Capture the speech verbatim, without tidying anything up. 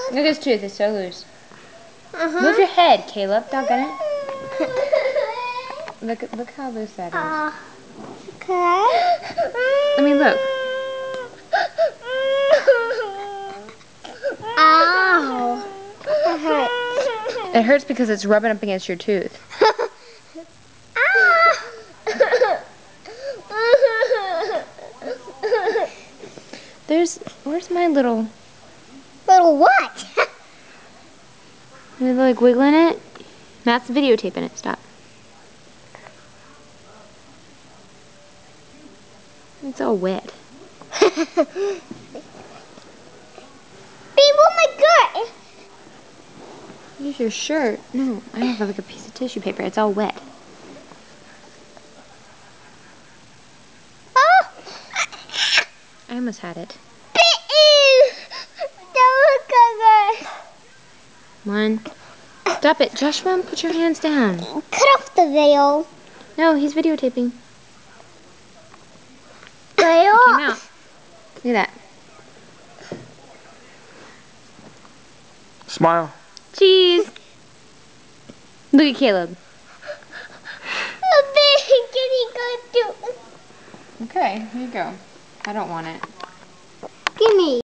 Look at his tooth, it's so loose. Uh-huh. Move your head, Caleb. Doggone it. Look, look how loose that is. Uh, okay. I mean, look. Ow. It hurts. It hurts because it's rubbing up against your tooth. There's, where's my little... Little what? You're like wiggling it? Matt's videotaping it. Stop. It's all wet. Babe, oh my God! Use your shirt. No, I don't have like a piece of tissue paper. It's all wet. Oh! I almost had it. One. Stop it. Joshua, put your hands down. Cut off the veil. No, he's videotaping. Veil? It came out. Look at that. Smile. Cheese. Look at Caleb. Okay, Okay, here you go. I don't want it.